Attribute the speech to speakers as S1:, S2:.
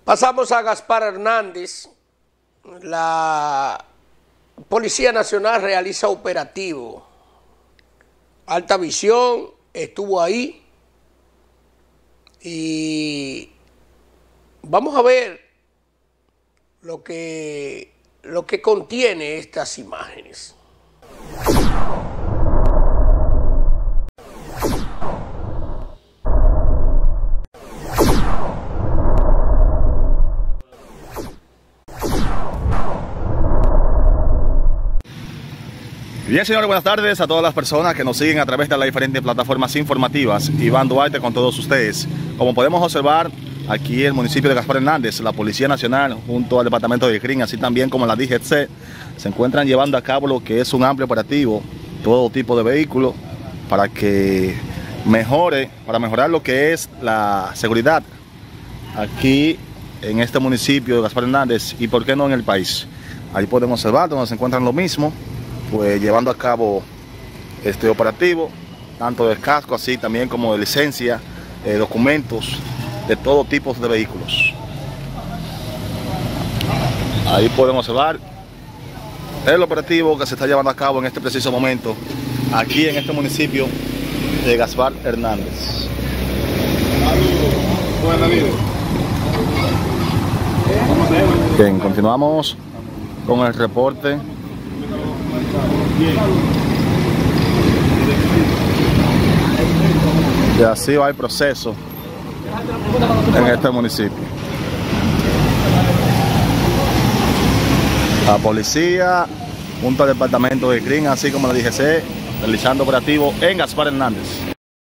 S1: Pasamos a Gaspar Hernández. La Policía Nacional realiza operativo. Alta Visión estuvo ahí y vamos a ver lo que contiene estas imágenes.
S2: Bien, señores, buenas tardes a todas las personas que nos siguen a través de las diferentes plataformas informativas. Iván Duarte con todos ustedes. Como podemos observar, aquí en el municipio de Gaspar Hernández, la Policía Nacional junto al Departamento de CRIM, así también como la DGC, se encuentran llevando a cabo lo que es un amplio operativo, todo tipo de vehículos, para que mejorar lo que es la seguridad aquí en este municipio de Gaspar Hernández y por qué no en el país. Ahí podemos observar donde se encuentran lo mismo, pues llevando a cabo este operativo, tanto del casco así también como de licencia, documentos de todo tipo de vehículos. Ahí podemos observar el operativo que se está llevando a cabo en este preciso momento, aquí en este municipio de Gaspar Hernández. Bien, continuamos con el reporte. Y así va el proceso en este municipio. La policía junto al departamento de CRIM, así como la DGC, realizando operativo en Gaspar Hernández.